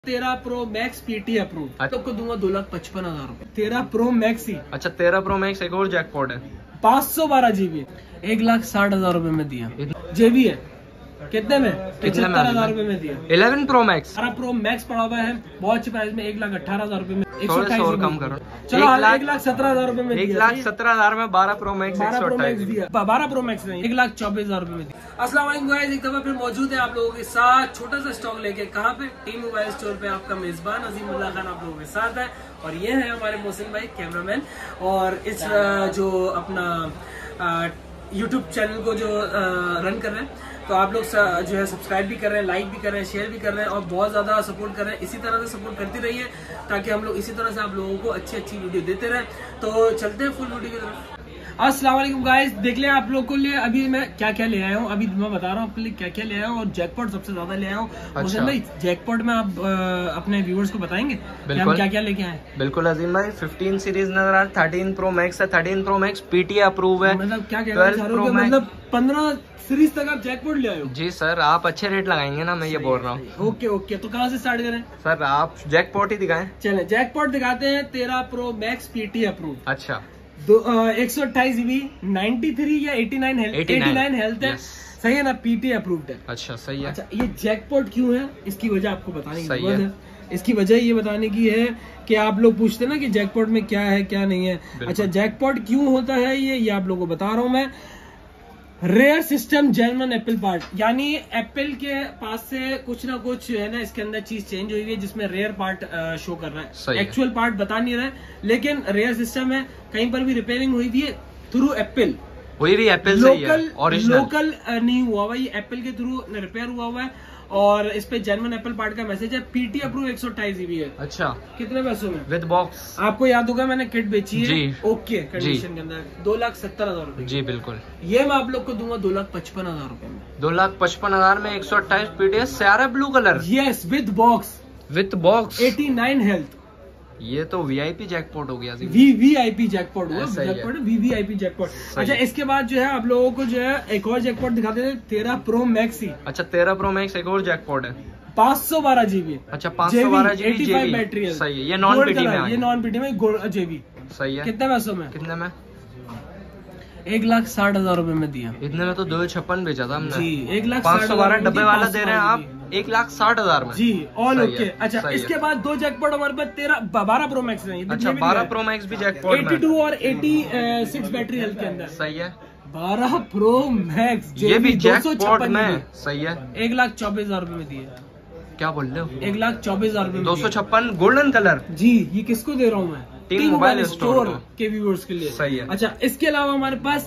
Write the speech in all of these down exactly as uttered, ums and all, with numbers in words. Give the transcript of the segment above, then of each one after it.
तेरह pro max PT approve तो को दूंगा दो लाख पचपन हजार रूपए। तेरह प्रो मैक्स ही। अच्छा तेरह प्रो मैक्स एक और जैकपॉट है। पाँच सौ बारह जीबी एक लाख साठ हजार रूपए में दिया। जेबी है कितने में? पचहत्तर हजार रूपए में दिया। इलेवन प्रो मैक्स अठारह प्रो मैक्स पड़ा हुआ है बहुत अच्छे प्राइस में एक लाख अठारह हजार रूपए में। एक सौ और कम करो। चलो एक लाख सत्रह हजार रूपए में एक लाख सत्रह हजार में बारह प्रो मैक्स बारह प्रो मैक्स दिया। बारह प्रो मैक्स नहीं एक लाख चौबीस हजार रूपए में दिया। अस्सलाम वालेकुम गाइस, एक दफा फिर मौजूद है आप लोगों के साथ छोटा सा स्टॉक लेके। कहाँ पे? टीम मोबाइल स्टोर पे आपका मेजबान अजीमुल्लाह खान आप लोगों के साथ है और ये है हमारे मोहसिन भाई कैमरामैन। और इस जो अपना यूट्यूब चैनल को जो रन कर रहे हैं तो आप लोग जो है सब्सक्राइब भी कर रहे हैं, लाइक भी कर रहे हैं, शेयर भी कर रहे हैं और बहुत ज्यादा सपोर्ट कर रहे हैं। इसी तरह से सपोर्ट करती रहिए ताकि हम लोग इसी तरह से आप लोगों को अच्छी अच्छी वीडियो देते रहें। तो चलते हैं फुल वीडियो की तरफ। अस्सलाम वालेकुम गाइस, देख लें आप लोगों के लिए अभी मैं क्या क्या ले आया हूँ। अभी मैं बता रहा हूँ आपके लिए क्या क्या ले आया हूँ और जैकपॉट सबसे ज्यादा ले आया हूँ। अच्छा। भाई जैकपॉट में आप आ, अपने व्यूअर्स को बताएंगे कि हम क्या क्या लेके आए? बिल्कुल अजीम भाई, फिफ्टीन सीरीज नजर आ रहा है, थर्टीन प्रो मैक्स है, thirteen pro max PT approve है। मतलब क्या कह रहे हैं, मतलब पंद्रह सीरीज तक आप जैकपॉट ले आए हो? जी सर, आप अच्छे रेट लगाएंगे ना, मैं ये बोल रहा हूँ। ओके ओके, तो कहाँ से स्टार्ट करें? सर आप जैकपॉट ही दिखाएं। चले जैकपॉट दिखाते हैं। तेरह प्रो मैक्स पीटी अप्रूव। अच्छा दो एक सौ अट्ठाईस जीबी नाइन्टी थ्री या eighty nine health eighty nine health है। सही है ना? पीटी अप्रूव्ड है। अच्छा सही है। अच्छा ये जैकपॉट क्यों है इसकी वजह आपको बताने की जरूरत है। इसकी वजह ये बताने की है कि आप लोग पूछते ना कि जैकपॉट में क्या है क्या नहीं है। अच्छा जैकपॉट क्यों होता है ये ये आप लोगों को बता रहा हूँ मैं। Rear system German Apple part, यानी एप्पल के पास से कुछ ना कुछ है ना इसके अंदर चीज चेंज हुई है जिसमें रेयर पार्ट शो कर रहा है। एक्चुअल पार्ट बता नहीं रहा है लेकिन रेयर सिस्टम है। कहीं पर भी रिपेयरिंग हुई हुई है थ्रू एप्पल, हुई भी एप्पल लोकल लोकल नहीं हुआ हुआ, ये एप्पल के थ्रू रिपेयर हुआ हुआ है और इस पे जर्मन एप्पल पार्ट का मैसेज है। पीटी अप्रूव एक सौ अट्ठाईस जीबी है। अच्छा कितने पैसों में? With box. आपको याद होगा मैंने किट बेची है जी। ओके कंडीशन के अंदर दो लाख सत्तर हजार रूपए जी बिल्कुल। ये मैं आप लोग को दूंगा दो लाख पचपन हजार रूपए में। दो लाख पचपन हजार में एक सौ अट्ठाईस पीटी सारा blue colour. Yes with box. With box eighty nine health. ये तो वीआईपी जैकपॉट हो गया। V V I P jackpot हुआ। Jackpot V V I P jackpot. अच्छा इसके बाद जो है आप लोगों को जो है एक और जैकपॉट दिखाते हैं। तेरह प्रो मैक्स ही। अच्छा तेरह प्रो मैक्स एक और जैकपॉट है। पाँच सौ बारह जीबी। अच्छा पाँच सौ बारह जीबी जेबी बैटरी है। सही है। ये नॉन पीटी में ये नॉन पीटी में जेबी सही है। कितने पैसों में? कितने में? एक लाख साठ हजार रूपए में दिया। इतने में तो दो छप्पन बेचा था हमने जी। एक लाख पाँच सौ बारह डब्बे वाला दे रहे हैं आप एक लाख साठ हजार में जी। All okay. अच्छा इसके बाद दो जैकपॉट हमारे पास तेरह बारह प्रो मैक्स नहीं। अच्छा बारह प्रो मैक्स भी जैकपॉट एटी टू और एटी सिक्स बैटरी हेल्थ के अंदर सही है। बारह प्रो मैक्स ये भी जैकपॉट में सही है। एक लाख चौबीस हजार रूपए में दिए। क्या बोल रहे हो? एक लाख चौबीस हजार रूपए दो सौ छप्पन गोल्डन कलर जी। ये किसको दे रहा हूँ मैं? टीम मोबाइल स्टोर के व्यूअर्स के लिए सही है। अच्छा इसके अलावा हमारे पास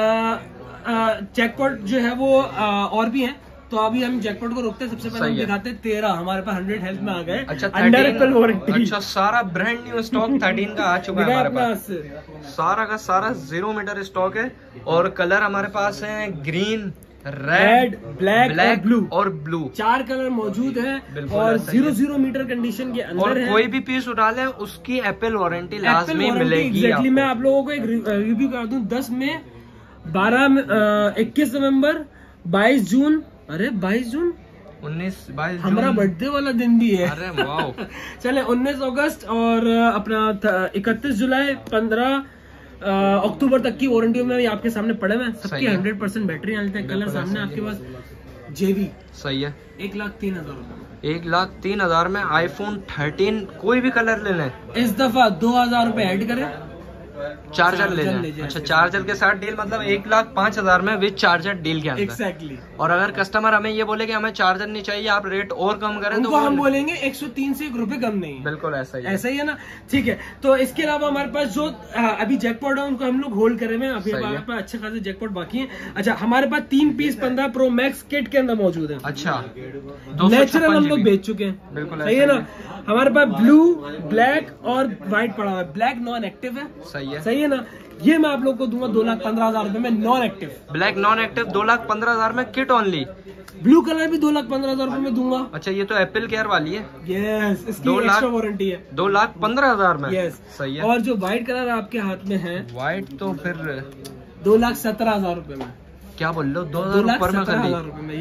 जैकपॉट जो है वो आ, और भी हैं तो अभी हम जैकपॉट को रोकते हैं। सबसे पहले हम दिखाते हैं तेरह हमारे पास हंड्रेड हेल्थ में आ गए। अच्छा अंडर एप्पल वारंटी। अच्छा सारा ब्रांड न्यू स्टॉक थर्टीन का आ चुका है हमारे पास। सारा का सारा जीरो मीटर स्टॉक है और कलर हमारे पास है ग्रीन, रेड, ब्लैक, ब्लैक और ब्लू और ब्लू चार कलर मौजूद है और जीरो जीरो मीटर कंडीशन के अंदर और है। कोई भी पीस उठा ले उसकी एप्पल वारंटी लाजमी मिलेगी। एग्जैक्टली मैं आप लोगों को एक रिव्यू कर दूं। दस में बारह इक्कीस नवंबर बाईस जून अरे बाईस जून उन्नीस बाईस हमारा बर्थडे वाला दिन भी है। अरे वाओ। चले उन्नीस अगस्त और अपना इकतीस जुलाई पंद्रह अक्टूबर तक की वारंटी में आपके सामने पड़े हुए। सबकी हंड्रेड परसेंट बैटरी डालते हैं। कलर सामने आपके पास जेबी सही है। एक लाख तीन हजार रूपए एक लाख तीन हजार में आईफोन थर्टीन कोई भी कलर ले लें। इस दफा दो हजार रूपए ऐड करें चार्जर ले जाए। अच्छा चार्जर के साथ डील मतलब एक लाख पाँच हजार में विद चार्जर डील के अंदर। एक्जैक्टली। और अगर कस्टमर हमें ये बोले कि हमें चार्जर नहीं चाहिए आप रेट और कम करें तो हम बोलेंगे एक सौ तीन से एक रुपए कम नहीं। बिल्कुल ऐसा ही ऐसा ही है ना। ठीक है तो इसके अलावा हमारे पास जो अभी जैकपॉट है उनको हम लोग होल्ड करे हुए। अभी हमारे पास अच्छे खासे जैकपॉट बाकी है। अच्छा हमारे पास तीन पीस पंद्रह प्रो मैक्स किट के अंदर मौजूद है। अच्छा नेचुरल हम लोग बेच चुके हैं। बिल्कुल सही है ना। हमारे पास ब्लू, ब्लैक और व्हाइट पड़ा हुआ है। ब्लैक नॉन एक्टिव है। सही है। सही है ना। ये मैं आप लोग को दूंगा दो लाख पंद्रह हजार रूपए में non active. Black non active दो लाख पंद्रह हजार में किट ओनली। ब्लू कलर भी दो लाख पंद्रह हजार रूपए में दूंगा। अच्छा ये तो एप्पल केयर वाली है। यस इसकी एक्स्ट्रा वारंटी है। दो लाख पंद्रह हजार में। यस सही है। और जो व्हाइट कलर आपके हाथ में है व्हाइट तो फिर दो लाख सत्रह हजार रूपए में। क्या बोल रहे हो? दो हजार ऊपर में हजार रूपए में। यस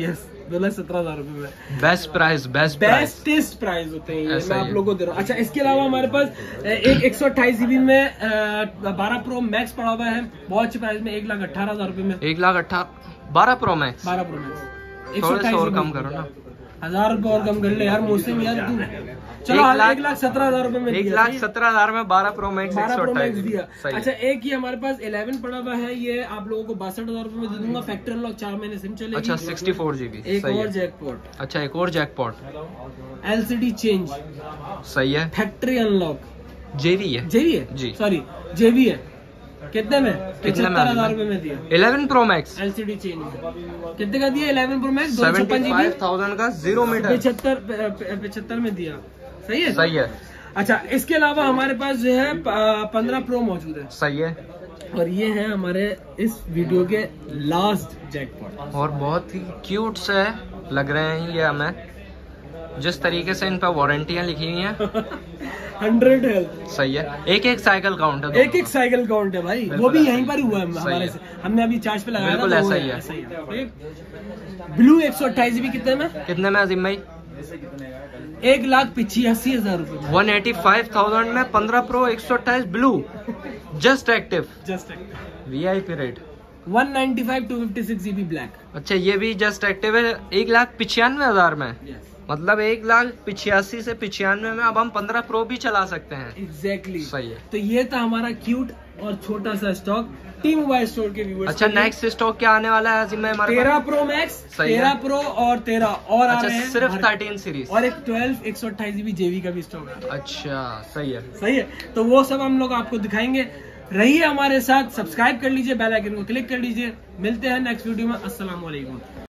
दो लाख सत्रह हजार रुपए में। Best price, best bestest price होते हैं ये, मैं आप लोगों को दे रहा हूँ। अच्छा, इसके अलावा हमारे पास एक एक सौ अट्ठाईस जीबी में बारह प्रो मैक्स पड़ा हुआ है, बहुत अच्छी प्राइस में, एक लाख अठारह हजार रुपए में। एक लाख अठारह बारह प्रो मैक्स, बारह प्रो मैक्स एक सौ थोड़े से और अट्ठाईस कम करो ना, हजार रुपए और कम कर ले यार मौसम यार तू। चलो एक लाख सत्रह हजार रुपए में, एक लाख सत्रह हजार में बारह प्रो मैक्स, बारह प्रो मैक्स दिया। अच्छा, एक ही हमारे पास इलेवन पड़ा हुआ है, ये आप लोगों को बासठ हजार रुपए में दे दूंगा, फैक्ट्री अनलॉक, चार महीने सिम चलेगी। अच्छा, सिक्सटी फोर जीबी, एक और जैकपॉट। अच्छा, एक और जैकपॉट, एलसीडी चेंज, सही है, फैक्ट्री अनलॉक, जेवी है, जेवी है जी, सॉरी जेवी है। कितने में? पचहत्तर हजार रुपए में दिया। Eleven pro max LCD change कितने का दिया? Eleven pro max seventy five thousand का, जीरो मीटर, पचहत्तर पचहत्तर में दिया, सही है, सही है। अच्छा, इसके अलावा हमारे पास जो है पंद्रह प्रो मौजूद है, सही है, और ये है हमारे इस वीडियो के लास्ट जैकपॉट, और बहुत ही क्यूट से लग रहे हैं ये हमें, जिस तरीके से इन पर वारंटियां लिखी हुई हैं। हंड्रेड हेल्थ, सही है, एक एक साइकिल काउंट है, एक एक साइकिल काउंट है भाई, वो भी यहीं पर हुआ है हमारे से, हमने अभी चार्ज पे लगाया, बिल्कुल ऐसा ही है, ऐसा ही है। ब्लू एक सौ अट्ठाईस जीबी कितने में? कितने में अजीम भाई? एक लाख पिछयासी हजार रूपए, वन एटी फाइव थाउजेंड में पंद्रह प्रो एक सौ अट्ठाईस blue, just active, just active, V I P rate, one ninety five two fifty six GB black. अच्छा, ये भी जस्ट एक्टिव है, एक लाख पिछानवे हजार में, मतलब एक लाख पिछयासी से पिछानवे में अब हम पंद्रह प्रो भी चला सकते हैं। एग्जैक्टली, सही है। तो ये था हमारा क्यूट और छोटा सा स्टॉक टी मोबाइल स्टोर के व्यूअर्स। अच्छा, नेक्स्ट स्टॉक क्या आने वाला है अजीम भाई हमारे? तेरह प्रो मैक्स, तेरह प्रो और तेरह और अच्छा, आ रहे हैं, सिर्फ थर्टीन सीरीज, और एक ट्वेल्व एक सौ अट्ठाईस जीबी जेवी का भी स्टॉक है। अच्छा, सही है, सही है, तो वो सब हम लोग आपको दिखाएंगे। रहिए हमारे साथ, सब्सक्राइब कर लीजिए, बेल आइकन को क्लिक कर लीजिए। मिलते हैं नेक्स्ट वीडियो में। अस्सलाम वालेकुम।